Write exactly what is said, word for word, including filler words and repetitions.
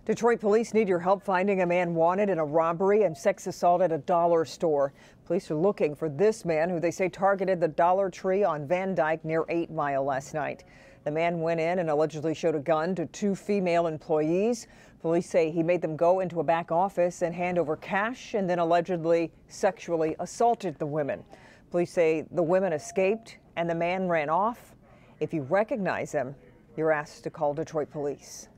Detroit police need your help finding a man wanted in a robbery and sex assault at a dollar store. Police are looking for this man who they say targeted the Dollar Tree on Van Dyke near eight mile last night. The man went in and allegedly showed a gun to two female employees. Police say he made them go into a back office and hand over cash and then allegedly sexually assaulted the women. Police say the women escaped and the man ran off. If you recognize him, you're asked to call Detroit police.